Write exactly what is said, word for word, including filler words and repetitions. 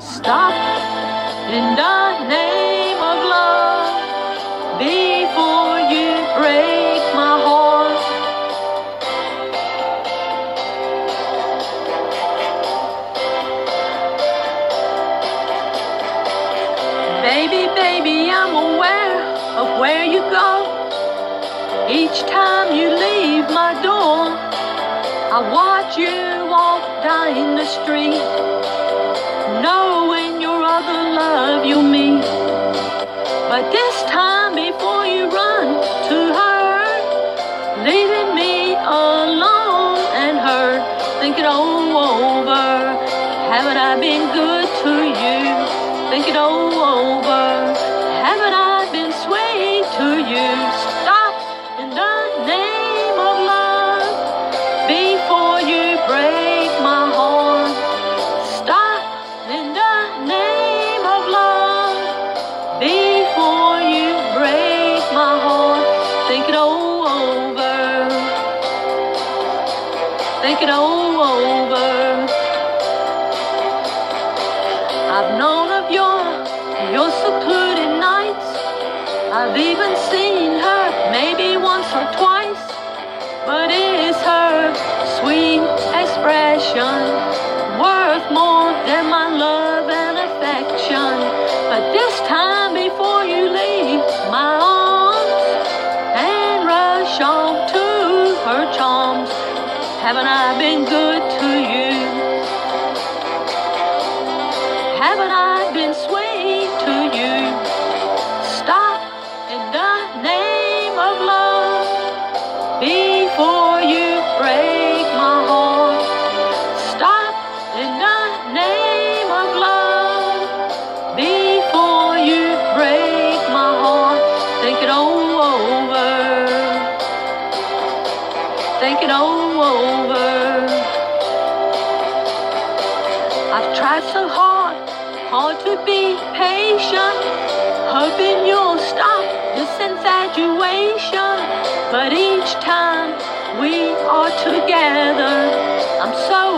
Stop in the name of love before you break my heart. Baby, baby, I'm aware of where you go. Each time you leave my door, I watch you walk down the street, knowing your other love you'll meet. But this time before you run to her, leaving me alone and hurt, think it all over. Haven't I been good to you? Think it all over. Haven't I been sweet to you? Stop in the name of love before you break my heart. Stop in the name of love before you break my heart. Think it all over. Think it all over. I've known of your, your secluded nights. I've even seen her maybe once or twice. But is her sweet expression worth more than my love and affection? But this time before you leave my arms and rush on to her charms, haven't I been good to you? Haven't I been sweet to you? Stop in the name of love before you break my heart. Stop in the name of love before you break my heart. Think it all over. Think it all over. I've tried so hard, hard to be patient, hoping you'll stop this infatuation. But each time we are together, I'm so